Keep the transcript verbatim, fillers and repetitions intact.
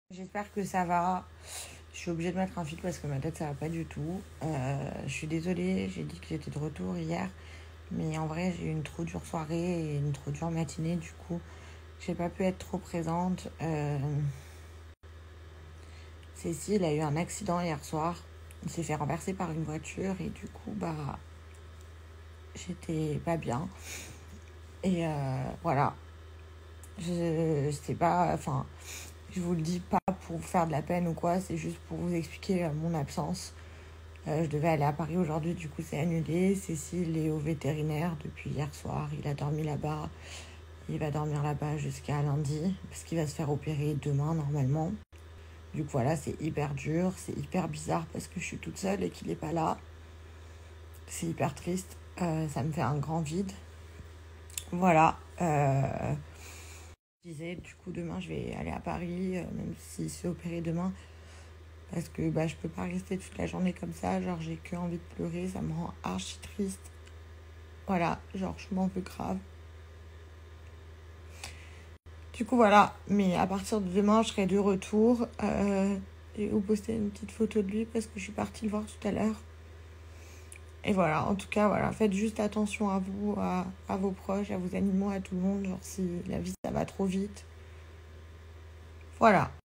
J'espère que ça va. Je suis obligée de mettre un fil parce que ma tête ça va pas du tout. Euh, je suis désolée, j'ai dit que j'étais de retour hier. Mais en vrai j'ai eu une trop dure soirée et une trop dure matinée. Du coup j'ai pas pu être trop présente. Euh, Cécile a eu un accident hier soir. Il s'est fait renverser par une voiture et du coup bah j'étais pas bien. Et euh, voilà. Je sais pas, enfin, je vous le dis pas pour vous faire de la peine ou quoi, c'est juste pour vous expliquer euh, mon absence. Euh, je devais aller à Paris aujourd'hui, du coup c'est annulé. Cécile est au vétérinaire depuis hier soir, il a dormi là-bas. Il va dormir là-bas jusqu'à lundi, parce qu'il va se faire opérer demain normalement. Du coup voilà, c'est hyper dur, c'est hyper bizarre parce que je suis toute seule et qu'il n'est pas là. C'est hyper triste, euh, ça me fait un grand vide. Voilà. Euh... Je disais, du coup demain je vais aller à Paris, euh, même s'il se fait opérer demain. Parce que bah, je peux pas rester toute la journée comme ça. Genre, j'ai que envie de pleurer. Ça me rend archi triste. Voilà, genre, je m'en veux grave. Du coup, voilà. Mais à partir de demain, je serai de retour. Euh, je vais vous poster une petite photo de lui parce que je suis partie le voir tout à l'heure. Et voilà, en tout cas, voilà. Faites juste attention à vous, à, à vos proches, à vos animaux, à tout le monde. Genre, si la vie, ça va trop vite. Voilà.